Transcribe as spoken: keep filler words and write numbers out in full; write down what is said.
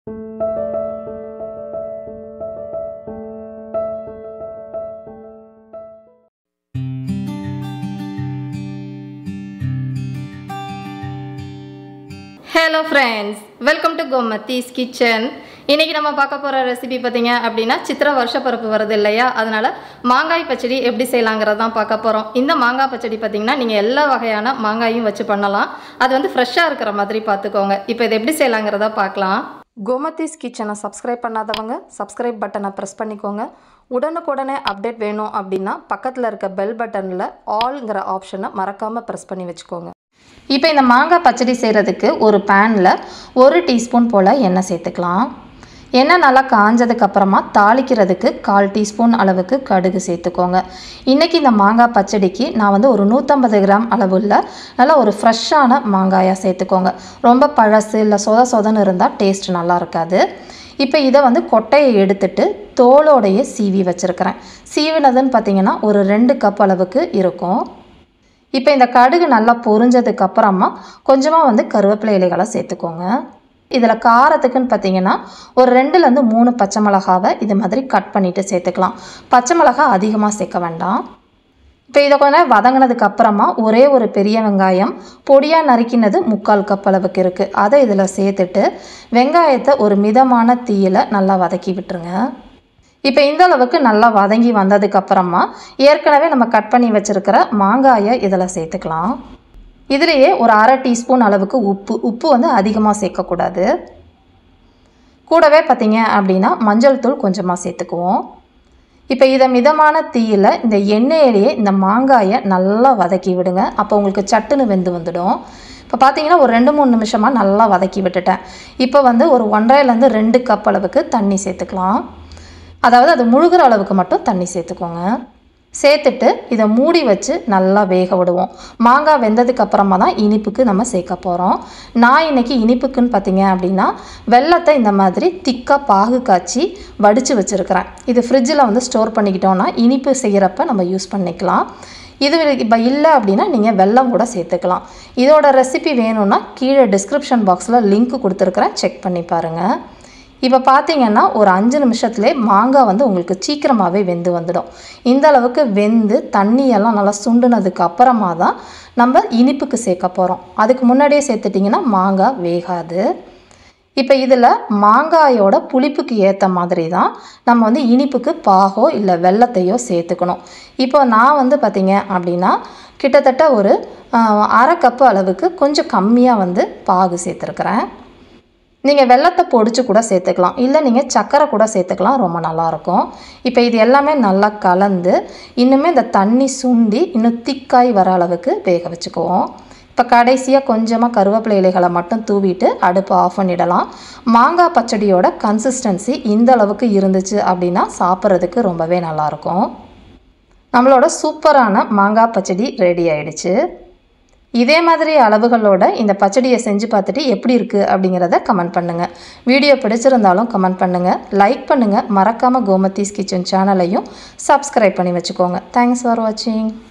Hello friends, welcome to Gomathi's Kitchen. இன்னைக்கு நம்ம பார்க்க போற ரெசிபி பாத்தீங்க அப்படினா சித்திர வருஷ பருப்பு வருது இல்லையா, அதனால மாங்காய் பச்சடி எப்படி செய்யலாம்ங்கறத தான் பார்க்க போறோம். இந்த மாங்காய் பச்சடி பாத்தீங்கன்னா நீங்க எல்லா வகையான மாங்காயும் வச்சு பண்ணலாம். அது வந்து ஃப்ரெஷ்ஷா இருக்கிற மாதிரி பாத்துக்கோங்க. இப்போ இத எப்படி செய்யலாம்ங்கறத பார்க்கலாம். Gomathi's Kitchen-ஐ சப்ஸ்கிரைப் பண்ணாதவங்க சப்ஸ்கிரைப் பட்டனை பிரஸ் பண்ணிக்கோங்க. உடனுக்குடனே அப்டேட் வேணும் அப்படினா பக்கத்துல இருக்க பெல் பட்டன்ல ஆல்ங்கற ஆப்ஷனை மறக்காம பிரஸ் பண்ணி வெச்சுக்கோங்க. இப்போ இந்த மாங்காய் பச்சடி செய்கிறதுக்கு ஒரு பேனில் ஒரு டீஸ்பூன் போல் எண்ணெய் சேர்த்துக்கலாம். எண்ணெய் நல்லா காஞ்சதுக்கு அப்புறமா தாளிக்கிறதுக்கு கால் டீஸ்பூன் அளவுக்கு கடுகு சேர்த்துக்கோங்க. இன்றைக்கி இந்த மாங்காய் பச்சடிக்கு நான் வந்து ஒரு நூற்றம்பது கிராம் அளவுள்ள நல்லா ஒரு ஃப்ரெஷ்ஷான மாங்காயாக சேர்த்துக்கோங்க. ரொம்ப பழசு இல்லை சொத சொதன்னு இருந்தால் டேஸ்ட் நல்லா இருக்காது. இப்போ இதை வந்து கொட்டையை எடுத்துட்டு தோலோடையே சீவி வச்சுருக்கிறேன். சீவினதுன்னு பார்த்திங்கன்னா ஒரு ரெண்டு கப் அளவுக்கு இருக்கும். இப்போ இந்த கடுகு நல்லா பொரிஞ்சதுக்கு அப்புறமா கொஞ்சமாக வந்து கருவேப்பிலை இலைகளை சேர்த்துக்கோங்க. இதில் காரத்துக்குன்னு பார்த்தீங்கன்னா ஒரு ரெண்டுலேருந்து மூணு பச்சை மிளகாவை இது மாதிரி கட் பண்ணிவிட்டு சேர்த்துக்கலாம். பச்சை மிளகா அதிகமாக சேர்க்க வேண்டாம். இப்போ இதை கொஞ்சம் வதங்கினதுக்கு அப்புறமா ஒரே ஒரு பெரிய வெங்காயம் பொடியாக நறுக்கினது முக்கால் கப் அளவுக்கு இருக்குது. அதை இதில் சேர்த்துட்டு வெங்காயத்தை ஒரு மிதமான தீயில் நல்லா வதக்கி விட்டுருங்க. இப்போ இந்த அளவுக்கு நல்லா வதங்கி வந்ததுக்கப்புறமா ஏற்கனவே நம்ம கட் பண்ணி வச்சுருக்கிற மாங்காயை இதில் சேர்த்துக்கலாம். இதுலேயே ஒரு அரை டீஸ்பூன் அளவுக்கு உப்பு உப்பு வந்து அதிகமாக சேர்க்கக்கூடாது. கூடவே பார்த்திங்க அப்படின்னா மஞ்சள் தூள் கொஞ்சமாக சேர்த்துக்குவோம். இப்போ இதை மிதமான தீயில் இந்த எண்ணெயிலேயே இந்த மாங்காயை நல்லா வதக்கி விடுங்க. அப்போ உங்களுக்கு சட்டுன்னு வெந்து வந்துடும். இப்போ பார்த்தீங்கன்னா ஒரு ரெண்டு மூணு நிமிஷமாக நல்லா வதக்கி விட்டுட்டேன். இப்போ வந்து ஒரு ஒன்றரைலேருந்து ரெண்டு கப் அளவுக்கு தண்ணி சேர்த்துக்கலாம். அதாவது அது முழுகிற அளவுக்கு மட்டும் தண்ணி சேர்த்துக்கோங்க. சேர்த்துட்டு இதை மூடி வச்சு நல்லா வேக விடுவோம். மாங்காய் வெந்ததுக்கு அப்புறமா தான் இனிப்புக்கு நம்ம சேர்க்க போகிறோம். நான் இன்றைக்கி இனிப்புக்குன்னு பார்த்தீங்க அப்படின்னா வெல்லத்தை இந்த மாதிரி திக்காக பாகு காய்ச்சி வடித்து வச்சுருக்கிறேன். இது ஃப்ரிட்ஜில் வந்து ஸ்டோர் பண்ணிக்கிட்டோன்னா இனிப்பு செய்கிறப்ப நம்ம யூஸ் பண்ணிக்கலாம். இது இப்போ இல்லை அப்படின்னா நீங்கள் வெல்லம் கூட சேர்த்துக்கலாம். இதோட ரெசிபி வேணும்னா கீழே டிஸ்கிரிப்ஷன் பாக்ஸில் லிங்க் கொடுத்துருக்குறேன், செக் பண்ணி பாருங்கள். இப்போ பார்த்தீங்கன்னா ஒரு அஞ்சு நிமிஷத்துலேயே மாங்காய் வந்து உங்களுக்கு சீக்கிரமாகவே வெந்து வந்துடும். இந்த அளவுக்கு வெந்து தண்ணியெல்லாம் நல்லா சுண்டுனதுக்கு அப்புறமா தான் நம்ம இனிப்புக்கு சேர்க்க போகிறோம். அதுக்கு முன்னாடியே சேர்த்துட்டிங்கன்னா மாங்காய் வேகாது. இப்போ இதில் மாங்காயோட புளிப்புக்கு ஏற்ற மாதிரி தான் நம்ம வந்து இனிப்புக்கு பாகோ இல்லை வெல்லத்தையோ சேர்த்துக்கணும். இப்போ நான் வந்து பார்த்திங்க அப்படின்னா கிட்டத்தட்ட ஒரு அரை கப்பு அளவுக்கு கொஞ்சம் கம்மியாக வந்து பாகு சேர்த்துருக்குறேன். நீங்கள் வெல்லத்தை பொடிச்சு கூட சேர்த்துக்கலாம், இல்லை நீங்கள் சர்க்கரை கூட சேர்த்துக்கலாம், ரொம்ப நல்லாயிருக்கும். இப்போ இது எல்லாமே நல்லா கலந்து இன்னுமே இந்த தண்ணி சுண்டி இன்னும் திக்காய் வர அளவுக்கு வேக வச்சுக்குவோம். இப்போ கடைசியாக கொஞ்சமாக கருவேப்பிலை இலைகளை மட்டும் தூவிட்டு அடுப்பை ஆஃப் பண்ணிடலாம். மாங்காய் பச்சடியோட கன்சிஸ்டன்சி இந்த அளவுக்கு இருந்துச்சு அப்படின்னா சாப்பிட்றதுக்கு ரொம்பவே நல்லாயிருக்கும். நம்மளோட சூப்பரான மாங்காய் பச்சடி ரெடி ஆயிடுச்சு. இதே மாதிரி அளவுகளோட இந்த பச்சடியை செஞ்சு பார்த்துட்டு எப்படி இருக்குது அப்படிங்கிறத கமெண்ட் பண்ணுங்கள். வீடியோ பிடிச்சிருந்தாலும் கமெண்ட் பண்ணுங்கள், லைக் பண்ணுங்கள். மறக்காமல் கோமத்தீஸ் கிச்சன் சேனலையும் சப்ஸ்கிரைப் பண்ணி வச்சுக்கோங்க. தேங்க்ஸ் ஃபார் வாட்சிங்.